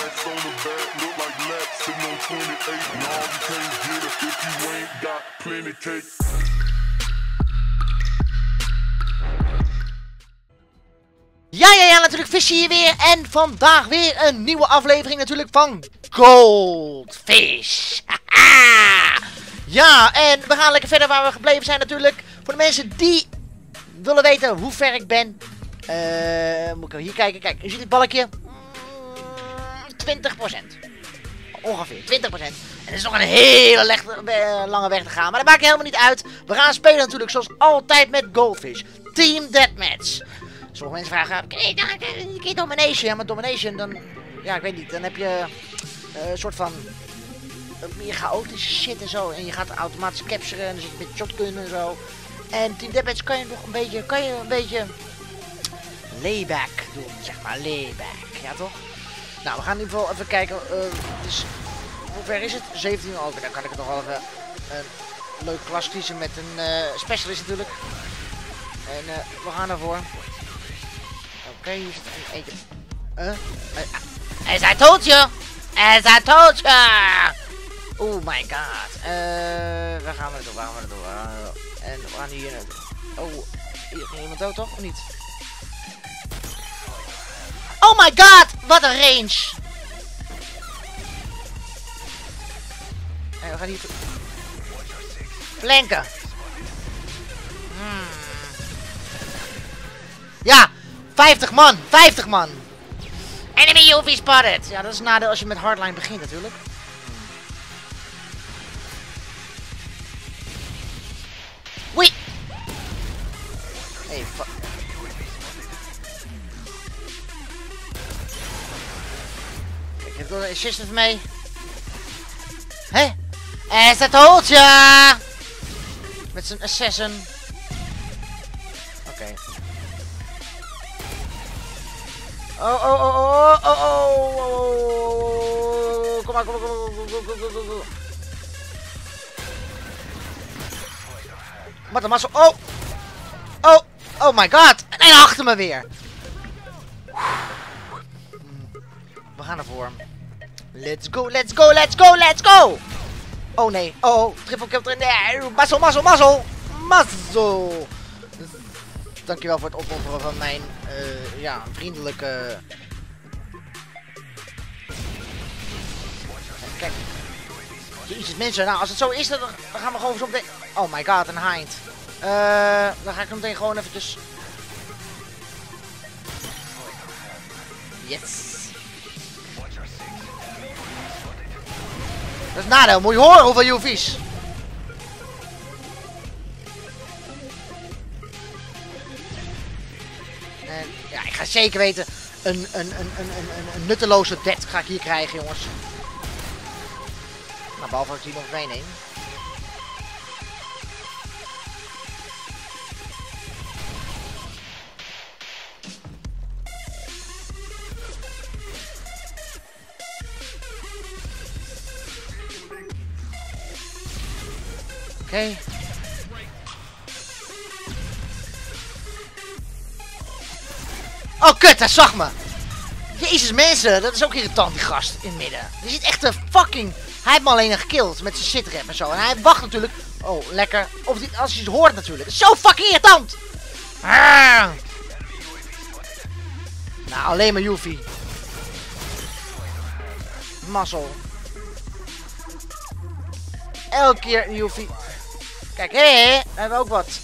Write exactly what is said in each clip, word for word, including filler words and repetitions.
Stacks on the back, look like laps, sitting on twenty-eight. No, you can't get it if you ain't got plenty cake. Ja, ja, ja, natuurlijk Visje hier weer. En vandaag weer een nieuwe aflevering natuurlijk van Goldfish. Ja, en we gaan lekker verder waar we gebleven zijn natuurlijk. Voor de mensen die willen weten hoe ver ik ben. Uh, moet ik hier kijken. Kijk, je ziet het balkje. twintig procent. Ongeveer, twintig procent. En er is nog een hele leg, uh, lange weg te gaan. Maar dat maakt helemaal niet uit. We gaan spelen natuurlijk zoals altijd met Goldfish. Team Deathmatch. Sommige mensen vragen, ken je Domination? Ja, maar Domination, dan, ja, ik weet niet, dan heb je uh, een soort van uh, meer chaotische shit en zo. En je gaat automatisch capturen en dan zit je met shotgun en zo. En Team Deathmatch kan je nog een beetje, kan je een beetje layback doen, zeg maar, layback, ja toch? Nou, we gaan in ieder geval even kijken, uh, dus, hoe ver is het? zeventien, oh, dan kan ik het nog wel even een leuke klas kiezen met een uh, specialist natuurlijk. En uh, we gaan ervoor. Oké, okay, hier zit een eentje. Uh, uh, as I told you! As I told you! Oh my god. Uh, waar gaan we naartoe? Waar gaan we naartoe? Uh, en we gaan hier naartoe. Oh, hier ging iemand dood toch? Of niet? Oh my god! Wat een range! En we gaan hier... Flanken! Hmm. Ja! vijftig man! vijftig man! Enemy U V spotted! Ja, dat is een nadeel als je met hardline begint natuurlijk. Wee! Hey, fuck. Ik heb door een assistant mee. Hé? As I told ya! Met zijn assassin. Oké. Okay. Oh, oh, oh, oh, oh, oh, oh, kom maar, kom maar, kom maar, kom maar, kom maar. Wat een massa, oh, oh, oh my god, en achter me weer. We gaan ervoor. Let's go, let's go, let's go, let's go. Oh nee, oh, oh, triple kill, nee, mazzel, mazzel, mazzel, mazzel. Dankjewel voor het opofferen van mijn, uh, ja, vriendelijke... Kijk. Jezus mensen, nou als het zo is, dan, dan gaan we gewoon zo meteen... Oh my god, een hind. Uh, dan ga ik hem meteen gewoon eventjes... Yes. Dat is nadeel, moet je horen hoeveel U V's. En ja, ik ga zeker weten een, een, een, een, een, een nutteloze death ga ik hier krijgen, jongens. Nou, behalve dat ik hier nog meeneem. Oké. Okay. Oh kut, hij zag me. Jezus mensen, dat is ook irritant die gast in het midden. Die zit echt een fucking... Hij heeft me alleen gekilld met zijn sitrep en zo. En hij wacht natuurlijk... Oh, lekker. Of die, als hij het hoort natuurlijk. Zo fucking irritant. Ah. Nou, alleen maar U V. Mazzel. Elke keer een U V. Kijk, hé, hé, we hebben ook wat.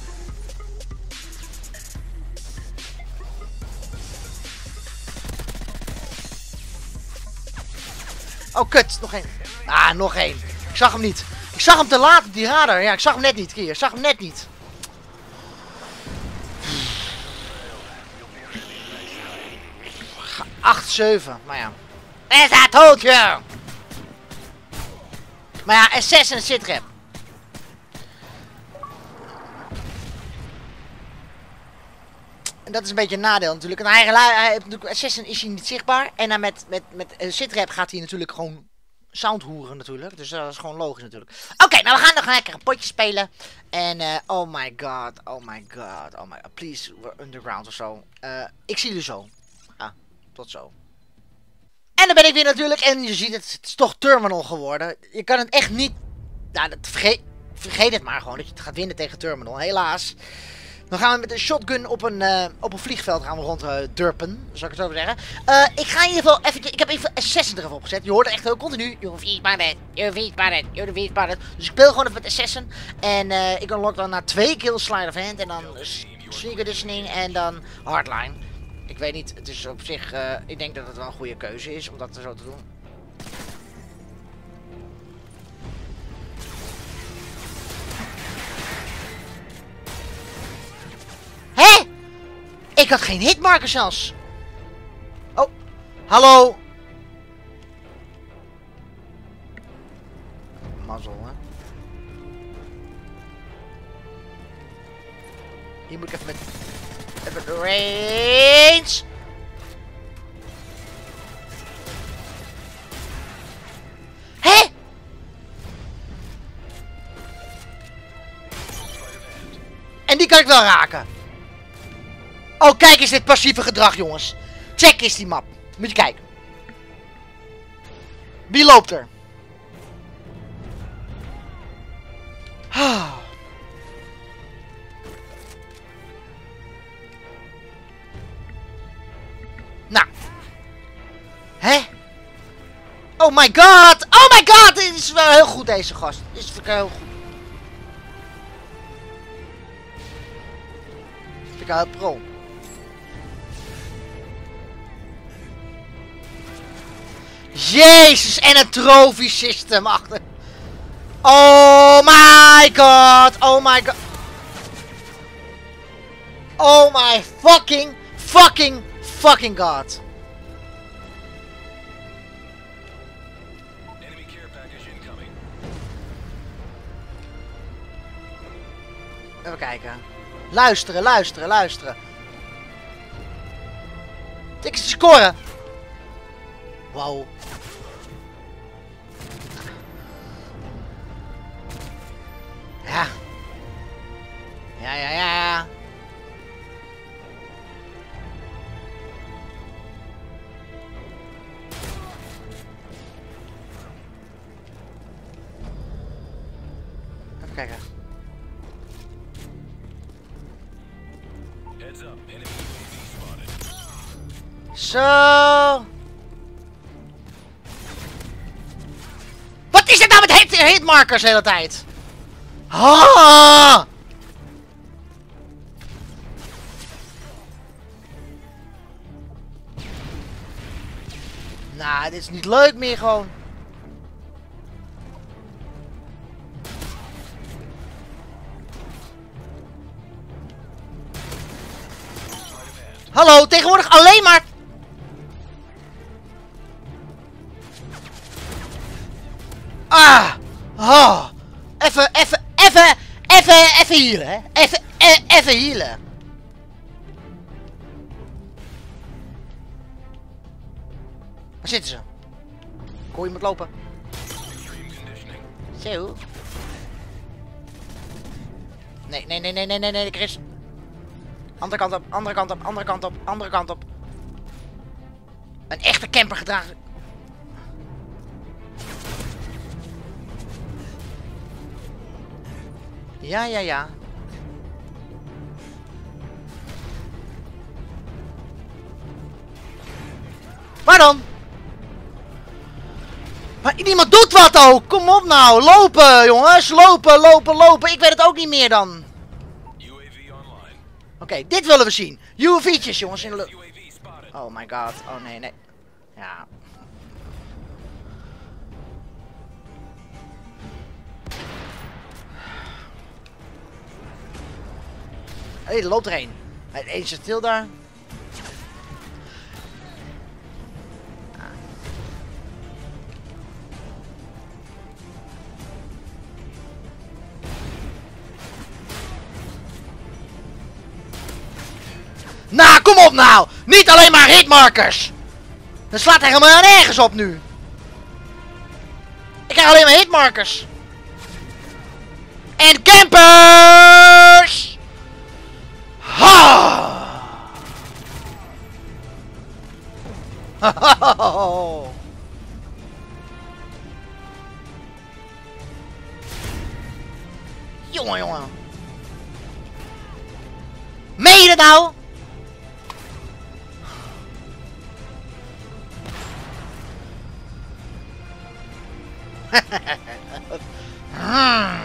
Oh, kut. Nog één. Ah, nog één. Ik zag hem niet. Ik zag hem te laat op die radar. Ja, ik zag hem net niet. Hier, ik zag hem net niet. acht zeven. Maar ja. As I told you. Maar ja, Assassin sitrep. En dat is een beetje een nadeel natuurlijk. En hij, hij, hij, Assassin is hij niet zichtbaar. En dan met, met, met uh, sitrep gaat hij natuurlijk gewoon sound hoeren natuurlijk. Dus dat is gewoon logisch natuurlijk. Oké, okay, nou we gaan nog lekker een potje spelen. En uh, oh my god, oh my god, oh my god. Please, we're underground of zo. Uh, ik zie jullie zo. Ah, tot zo. En daar ben ik weer natuurlijk. En je ziet het, het is toch Terminal geworden. Je kan het echt niet... Nou, dat vergeet, vergeet het maar gewoon dat je het gaat winnen tegen Terminal. Helaas. Dan gaan we met een shotgun op een, uh, op een vliegveld gaan we rond uh, durpen. Zal ik het zo zeggen. Uh, ik ga in ieder geval even... Ik heb even Assassin er even opgezet. Je hoort het echt heel continu. You're V-spotted. You're V-spotted. You're V-spotted. Dus ik speel gewoon even met Assassin. En uh, ik unlock dan na twee kills Sleight of Hand. En dan Sneak Conditioning. En dan Hardline. Ik weet niet. Het is op zich... Uh, ik denk dat het wel een goede keuze is om dat zo te doen. Hé? Ik had geen hitmarker zelfs. Oh, hallo. Mazzel, hè. Hier moet ik even met... Even de range. Hé? En die kan ik wel raken. Oh, kijk eens dit passieve gedrag, jongens. Check eens die map. Moet je kijken. Wie loopt er? Ah. Nou. Hè? Oh my god! Oh my god! Dit is wel heel goed, deze gast. Dit is heel goed. Dit is heel pro. Jezus, en een trophy system achter. Oh my god. Oh my god. Oh my fucking, fucking, fucking god. Even kijken. Luisteren, luisteren, luisteren. Ik is scoren. Wow. Ja. Ja, ja, ja. Even kijken. Zo. Wat is dit nou met hit hitmarkers de hele tijd? Ah! Nou, dit is niet leuk meer gewoon. Hallo, tegenwoordig alleen maar... Ah! Oh! Even, even, even, even, even healen, hè? Even, e even healen. Waar zitten ze? Ik hoor iemand lopen. Zo. Nee, nee, nee, nee, nee, nee, nee, Chris. Andere kant op, andere kant op, andere kant op, andere kant op. Een echte camper gedragen. Ja, ja, ja. Waar dan? Maar niemand doet wat ook. Kom op nou. Lopen, jongens. Lopen, lopen, lopen. Ik weet het ook niet meer dan. Oké, okay, dit willen we zien. U A V'tjes, jongens. In de lucht. Oh my god. Oh nee, nee. Ja. Hé, hey, er loopt er een. Hij is zit stil daar. Nou, kom op nou! Niet alleen maar hitmarkers! Dat slaat helemaal nergens op nu. Ik krijg alleen maar hitmarkers. En campers! Ha! Jongen, jongen. Meen je dat nou? hmm.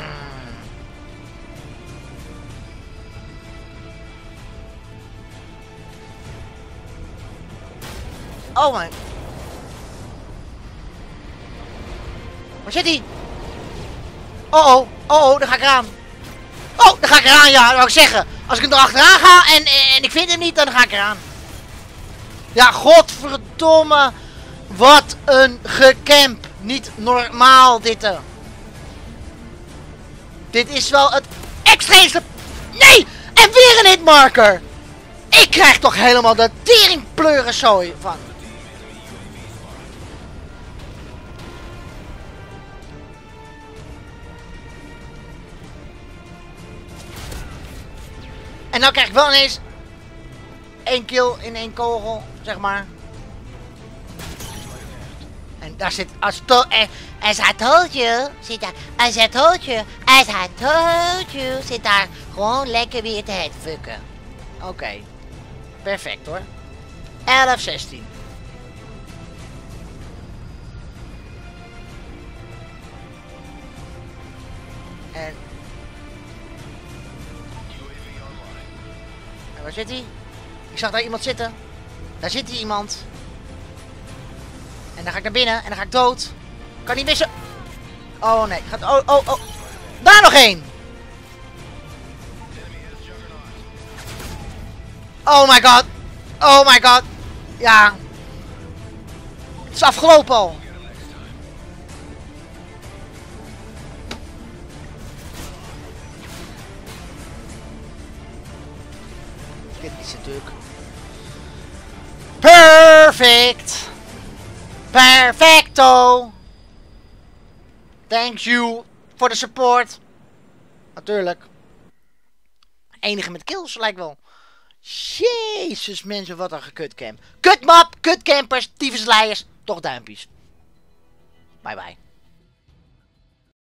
Oh mijn. Waar zit hij? Oh oh, oh oh, daar ga ik eraan. Oh, daar ga ik eraan, ja, dat wou ik zeggen. Als ik hem erachteraan ga en, en ik vind hem niet, dan ga ik eraan. Ja, godverdomme. Wat een gecamp. Niet normaal, dit. Uh. Dit is wel het extreemste. Nee, en weer een hitmarker. Ik krijg toch helemaal de teringpleurenzooi van. En dan krijg ik wel ineens één kill in één kogel, zeg maar. En daar zit, als to, eh, as I told you, zit daar, as I told you, as I told you, zit daar gewoon lekker weer te headfucken. Oké, okay. Perfect hoor. elf zestien. En... en waar zit hij? Ik zag daar iemand zitten. Daar zit hij iemand. En dan ga ik naar binnen en dan ga ik dood. Kan niet missen. Oh nee, gaat. Oh, oh, oh. Daar nog één. Oh my god. Oh my god. Ja. Het is afgelopen al. Dit is natuurlijk. Perfect. Perfecto! Thank you voor de support. Natuurlijk. Enige met kills lijkt wel. Jezus mensen, wat een gekutcamp. Kutmap, kutcampers, tyfusleiers, toch duimpjes. Bye bye.